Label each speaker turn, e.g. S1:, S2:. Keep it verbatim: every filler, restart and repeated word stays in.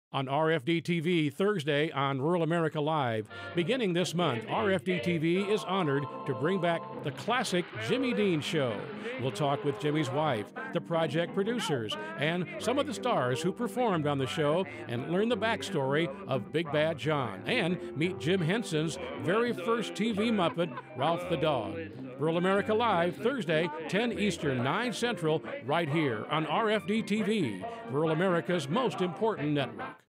S1: On R F D T V Thursday on Rural America Live. Beginning this month, R F D T V is honored to bring back the classic Jimmy Dean Show. We'll talk with Jimmy's wife, the project producers, and some of the stars who performed on the show and learn the backstory of Big Bad John and meet Jim Henson's very first T V Muppet, Ralph the Dog. Rural America Live, Thursday, ten Eastern, nine Central, right here on R F D T V, Rural America's most important network.